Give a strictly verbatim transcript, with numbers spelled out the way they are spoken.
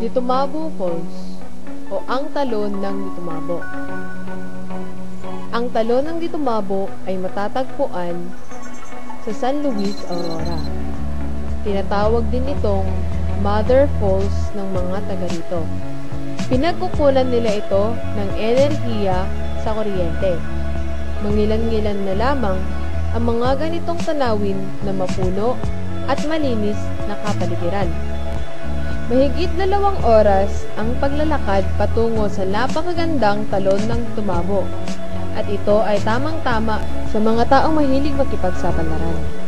Litumabo Falls o ang Talon ng Litumabo. Ang Talon ng Litumabo ay matatagpuan sa San Luis, Aurora. Tinatawag din itong Mother Falls ng mga taga rito. Pinagkukunan nila ito ng enerhiya sa kuryente. Mangilan-ngilan na lamang ang mga ganitong tanawin na mapuno at malinis na kapaligiran. Mahigit dalawang oras ang paglalakad patungo sa napakagandang Talon ng Litumabo at ito ay tamang-tama sa mga taong mahilig makipagsapalaran.